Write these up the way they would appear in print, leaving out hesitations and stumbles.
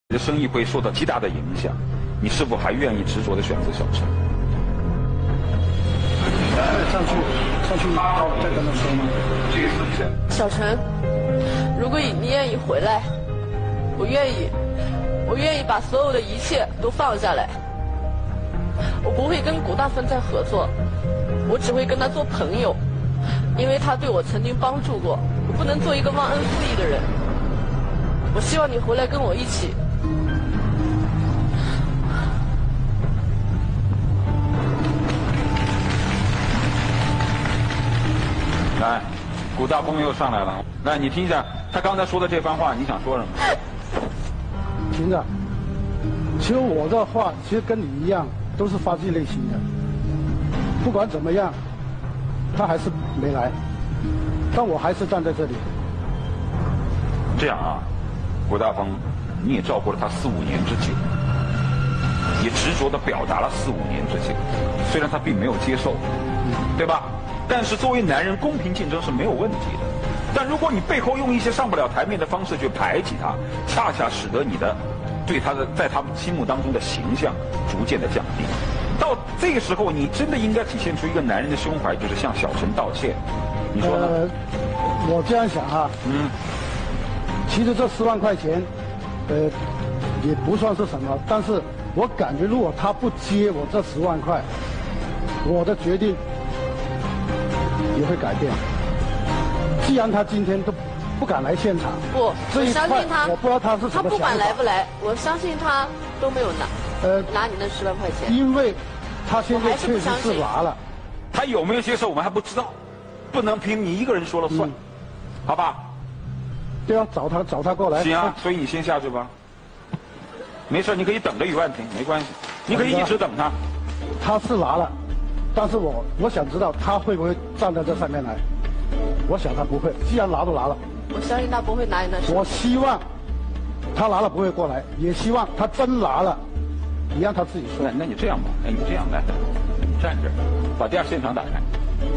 你的生意会受到极大的影响，你是否还愿意执着的选择小陈？ 上去，再跟他说吗？ 小陈，如果你愿意回来，我愿意把所有的一切都放下来。我不会跟古大芬再合作，我只会跟他做朋友，因为他对我曾经帮助过，我不能做一个忘恩负义的人。我希望你回来跟我一起。 来，古大峰又上来了。来，你听一下他刚才说的这番话，你想说什么？ 听着，其实我的话其实跟你一样，都是发自内心的。不管怎么样，他还是没来，但我还是站在这里。 这样啊，古大峰，你也照顾了他4、5年之久，也执着地表达了4、5年之久，虽然他并没有接受，对吧？但是作为男人，公平竞争是没有问题的。但如果你背后用一些上不了台面的方式去排挤他，恰恰使得你的对他的在他们心目当中的形象逐渐的降低。到这个时候，你真的应该体现出一个男人的胸怀，就是向小陈道歉。你说呢？ 我这样想哈，其实这10万块钱，也不算是什么，但是我感觉如果他不接我这10万块，我的决定也会改变。既然他今天都不敢来现场， 不，我相信他， 我不知道他是什么想法。 他不管来不来，我相信他都没有拿你那10万块钱。 因为他现在确实是拿了， 他有没有接受我们还不知道，不能凭你一个人说了算，好吧？ 对啊，找他过来。 行啊，所以你先下去吧。没事，你可以等着于万婷，没关系，你可以一直等他。 他是拿了，但是我想知道他会不会站在这上面来。我想他不会，既然拿都拿了， 我相信他不会拿你那10万。 我希望他拿了不会过来，也希望他真拿了，你让他自己说。 那你这样吧，你这样来，你站这儿，把第二现场打开。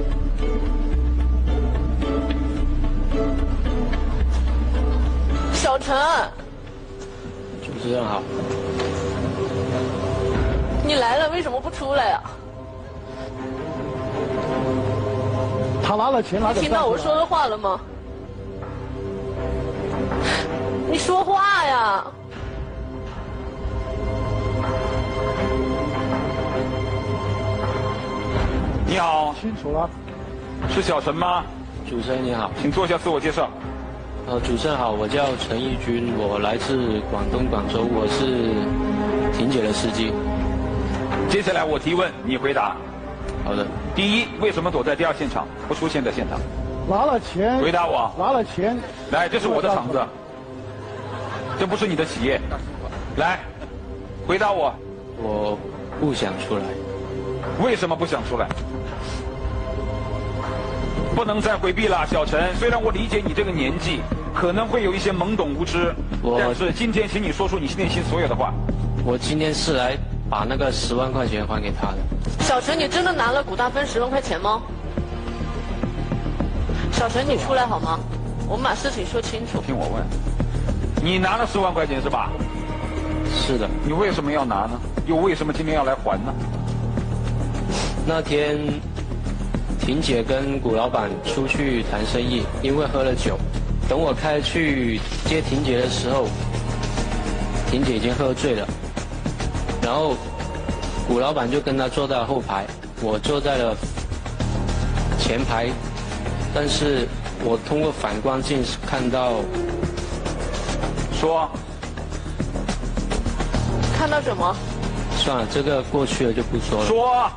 小陈， 主持人好。 你来了为什么不出来呀？ 他拿了钱，拿你听到我说的话了吗？你说话呀！ 你好， 清楚了。 是小陈吗？ 主持人你好， 请做一下自我介绍。 主持人好，我叫陈义军，我来自广东广州，我是婷姐的司机。 接下来我提问，你回答。 好的。 第一，为什么躲在第二现场，不出现在现场？ 拿了钱。 回答我。 拿了钱。 来，这是我的厂子，这不是你的企业。来，回答我。 我不想出来。 为什么不想出来？不能再回避了，小陈。虽然我理解你这个年纪可能会有一些懵懂无知，但是今天请你说出你内心所有的话。 我今天是来把那个10万块钱还给他的。 小陈，你真的拿了古大芬10万块钱吗？小陈，你出来好吗？我们把事情说清楚。 听我问，你拿了10万块钱是吧？ 是的。 你为什么要拿呢？又为什么今天要来还呢？ 那天婷姐跟古老板出去谈生意，因为喝了酒，等我开去接婷姐的时候，婷姐已经喝醉了，然后古老板就跟他坐在后排，我坐在了前排，但是我通过反光镜看到， 说， 看到什么？ 算了，这个过去了就不说了。 说，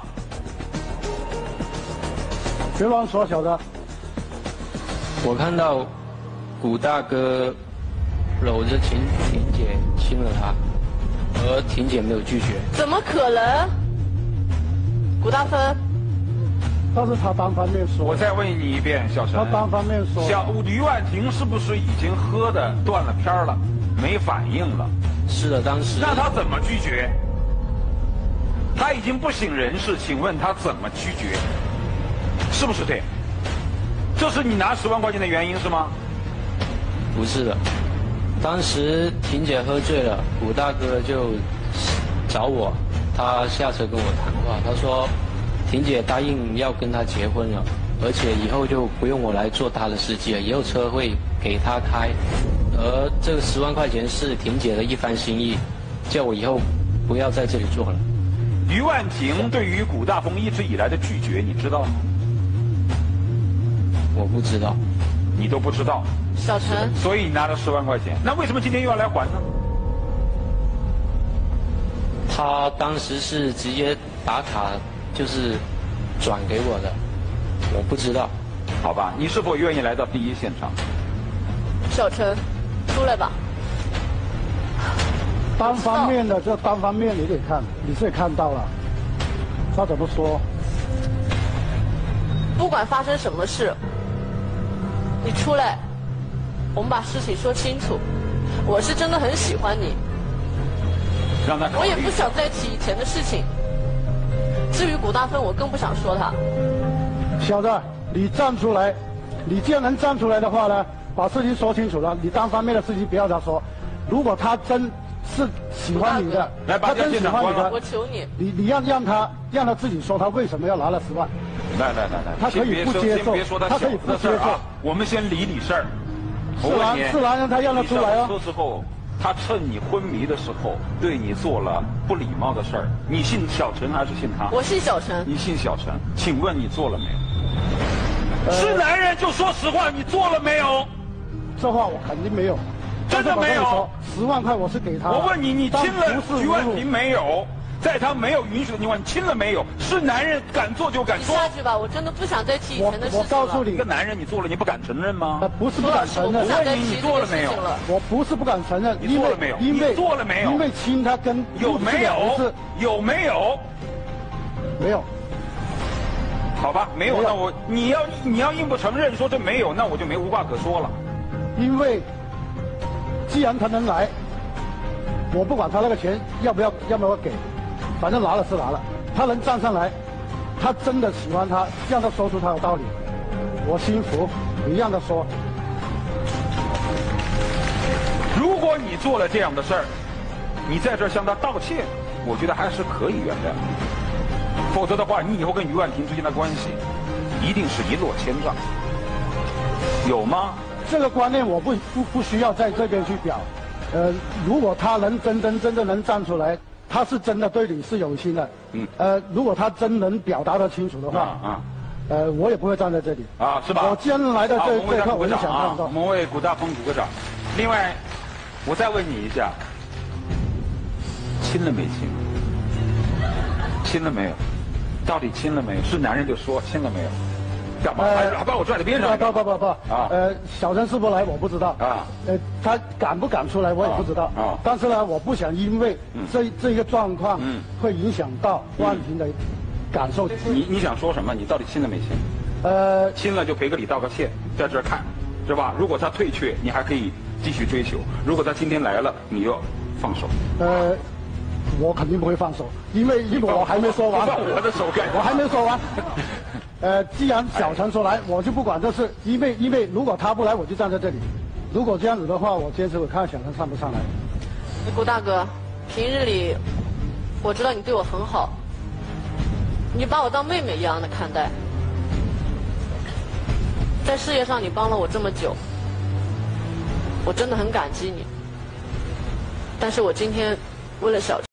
别乱说，小子。 我看到古大哥搂着婷姐亲了他，而婷姐没有拒绝。 怎么可能？古大芬， 但是他单方面说。 我再问你一遍，小陈。 他单方面说。 于婉婷是不是已经喝的断了片了，没反应了？ 是的，当时。 那他怎么拒绝？他已经不省人事，请问他怎么拒绝？是不是这样？这是你拿10万块钱的原因是吗？ 不是的。 当时婷姐喝醉了，古大哥就找我，他下车跟我谈话，他说婷姐答应要跟他结婚了，而且以后就不用我来做他的司机了，以后车会给他开，而这个10万块钱是婷姐的一番心意，叫我以后不要在这里做了。 于婉婷对于古大风一直以来的拒绝，你知道吗？ 我不知道。 你都不知道。 小陈， 所以你拿了10万块钱，那为什么今天又要来还呢？ 他当时是直接打卡，就是转给我的，我不知道。 好吧，你是否愿意来到第一现场？ 小陈，出来吧。 单方面的这单方面你得看，你自己看到了，他怎么说？ 不管发生什么事，你出来，我们把事情说清楚。我是真的很喜欢你， 让他考虑。 我也不想再提以前的事情。至于古大芬，我更不想说他。 小子，你站出来，你既然能站出来的话呢，把事情说清楚了，你单方面的事情不要他说。如果他真是喜欢你的， 来把他真喜欢你的， 我求你， 你让他自己说他为什么要拿了10万。 来， 他可以不接受， 先别说他可以不接受。 我们先理事儿。 是男人，他让他出来啊。 车之后，他趁你昏迷的时候，对你做了不礼貌的事儿。你信小陈还是信他？ 我信小陈。 你信小陈？请问你做了没有？是男人就说实话，你做了没有？ 这话我肯定没有。 真的没有 ？10万块我是给他。 我问你，你亲了于婉婷没有？在他没有允许的情况，你亲了没有？是男人敢做就敢说。 你下去吧，我真的不想再提以前的事情了。 我告诉你， 一个男人你做了，你不敢承认吗？ 不是不敢承认。 我问你做了没有？ 我不是不敢承认。 你做了没有？ 因为做了没有？ 因为亲他跟有没有？有没有？ 没有。 好吧，没有，那你要硬不承认说这没有，那我就无话可说了。 因为既然他能来，我不管他那个钱要不要给，反正拿了是拿了。他能站上来，他真的喜欢他，让他说出他的道理，我心服。你让他说。 如果你做了这样的事儿，你在这儿向他道歉，我觉得还是可以原谅。否则的话，你以后跟于婉婷之间的关系一定是一落千丈。有吗？ 这个观念我不需要在这边去表。如果他能真的能站出来，他是真的对你是有心的。如果他真能表达得清楚的话，我也不会站在这里。 是吧？ 我既然来到这一刻，我就想看到。 我们为古大风鼓个掌。另外，我再问你一下，亲了没亲？亲了没有？到底亲了没有？是男人就说亲了没有？干嘛？还把我拽在边上？ 不。小陈是不来我不知道。他敢不敢出来我也不知道。但是呢，我不想因为这一个状况会影响到婉婷的感受。 你想说什么？你到底亲了没亲？亲了就赔个礼道个歉，在这儿看，是吧？如果他退却，你还可以继续追求；如果他今天来了，你就放手。 我肯定不会放手，因为我还没说完。 我的手干， 我还没说完。既然小陈说来，我就不管这事，因为如果他不来，我就站在这里。如果这样子的话，我坚持我看小陈上不上来。 古大哥，平日里我知道你对我很好，你把我当妹妹一样的看待，在事业上你帮了我这么久，我真的很感激你。但是我今天为了小陈。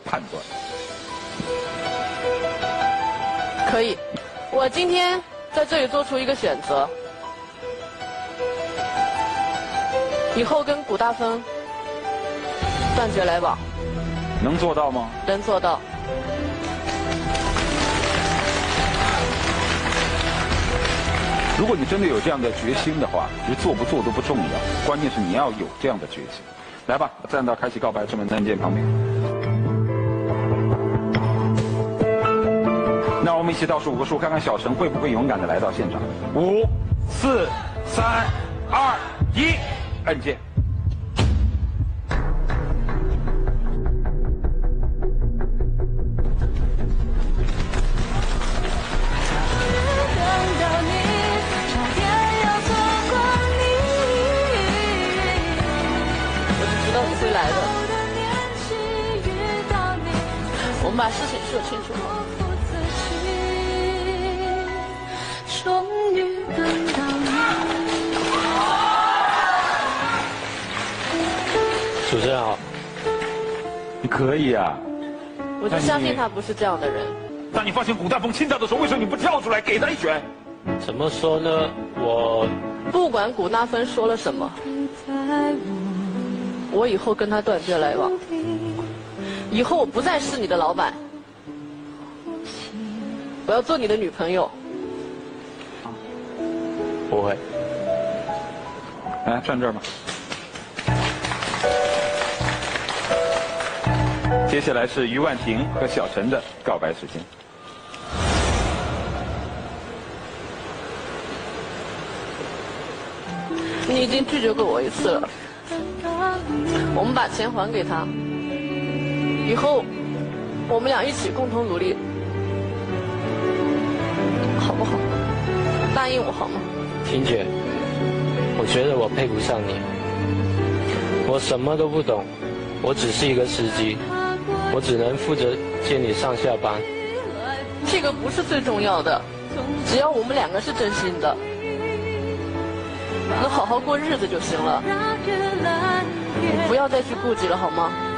判断。 可以，我今天在这里做出一个选择，以后跟古大风断绝来往。 能做到吗？ 能做到。 如果你真的有这样的决心的话，其实做不做都不重要，关键是你要有这样的决心。来吧，站到开启告白之门的按键旁边。那我们一起倒数5个数，看看小陈会不会勇敢的来到现场。5、4、3、2、1，按键。 会来的，我们把事情说清楚。 主持人好， 你可以啊， 我就相信他不是这样的人。 当你发现古大风亲他的时候，为什么你不跳出来给他一拳？ 怎么说呢？我不管古大风说了什么，我以后跟他断绝来往，以后我不再是你的老板，我要做你的女朋友。 不会。 来，站这儿吧。接下来是于婉婷和小陈的告白时间。 你已经拒绝过我1次了，我们把钱还给他，以后我们俩一起共同努力，好不好？答应我好吗？ 婷姐，我觉得我配不上你，我什么都不懂，我只是一个司机，我只能负责接你上下班。 这个不是最重要的，只要我们2个是真心的，能好好过日子就行了。你不要再去顾及了，好吗？